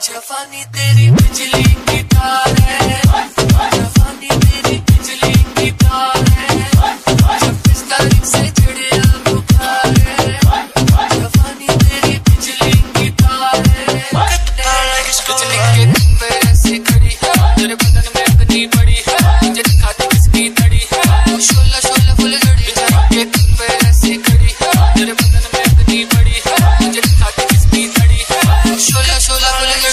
जवानी तेरी बिजली की तार है, जवानी तेरी बिजली की तार है, 26 तारीख से चढ़े बुखार है, जवानी तेरी बिजली की तार है। बिजली के खंभे ऐसे खड़ी है, तेरे बदन में अग्नि बड़ी है, मुझे दिखाती किसकी तड़ी है, शोला शोला फुल जड़ी। बिजली के खंभे ऐसे खड़ी है, तेरे बदन में अग्नि बड़ी है, मुझे दिखाती किसकी तड़ी है, शोला शोला फुल जड़ी।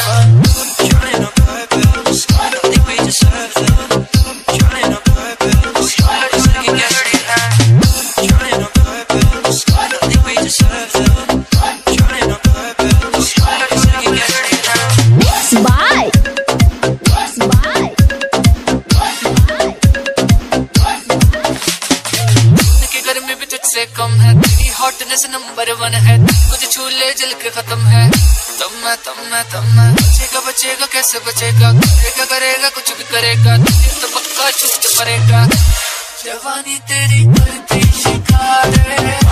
से कम है तेरी हॉटनेस नंबर 1 है, कुछ छू ले जल के खत्म है। तम मैं बचेगा कैसे बचेगा, करेगा कुछ भी करेगा, तो पक्का चुप पड़ेगा। जवानी तेरी करती शिकार है।